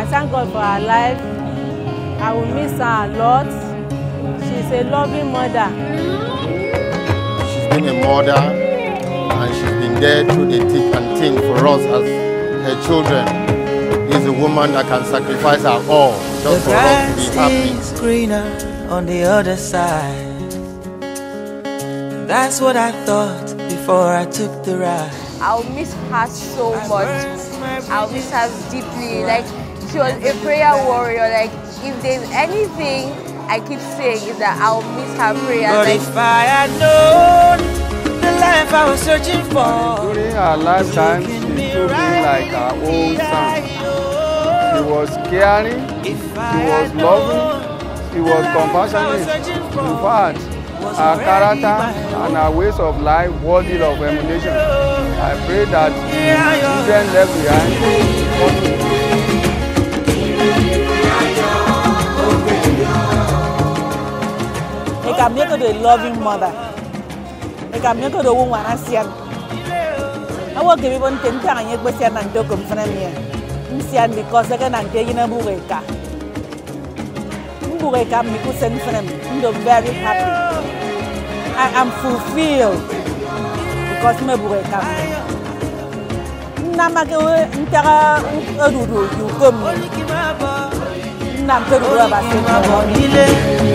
thank God for her life. I will miss her a lot. She's a loving mother. She's been a mother and she's been there through the thick and thin for us as her children. She's a woman that can sacrifice her all just for us to be happy. The grass is greener on the other side. That's what I thought before I took the ride. I'll miss her so much. I'll miss her deeply. Like, she was a prayer warrior. Like, if there's anything I keep saying is that I'll miss her prayer. But like, if I had known the life I was searching for. During her lifetime, she took me like her own son. She was caring, she was loving, she was compassionate. In fact, her character and her ways of life worthy of emulation. I pray that children left behind. I can make her a loving mother. I can make her a woman as young. I will give even 10 times a question and talk from me. Because I can take in a bureka. Bureka, me could send for them. I'm very happy. I am fulfilled because my bureka. Namaka intera ududu you come. Namaka